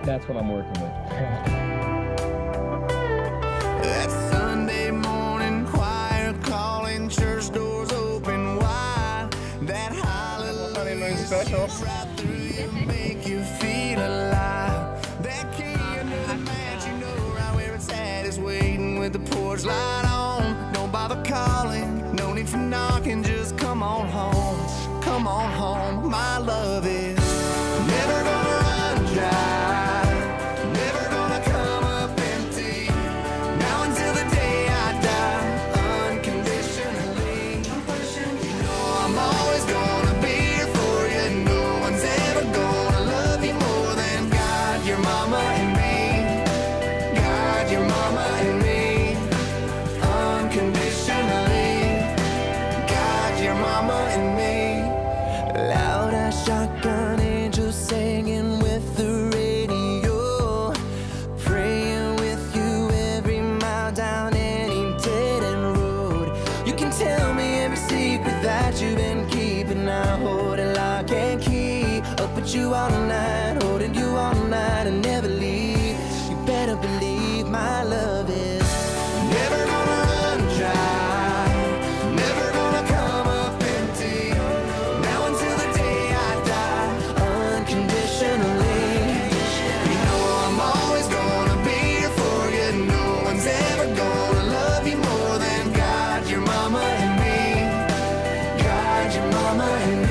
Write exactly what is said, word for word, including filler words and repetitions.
That's what I'm working with. That Sunday morning choir calling, church doors open wide. That hallelujah special. right through you, make you feel alive. That key under the mat, you know right where it's at, is waiting with the porch light on. Don't bother calling, no need for knocking, just come on home. Come on home, my love is never gonna run dry. Never gonna come up empty. Now until the day I die, unconditionally. You know I'm always gonna be here for you. No one's ever gonna love you more than God, your mama and me. God, your mama and me. Unconditionally. God, your mama and me. Loud as shotgun angels singing with the radio, praying with you every mile down any dead end road. You can tell me every secret that you've been keeping. I hold it lock and key, up with you all night, holding you all night and never leave. You better believe my love is never gonna run dry. Never gonna come up empty. Now until the day I die, unconditionally. You know I'm always gonna be here for you. No one's ever gonna love you more than God, your mama and me. God, your mama and me.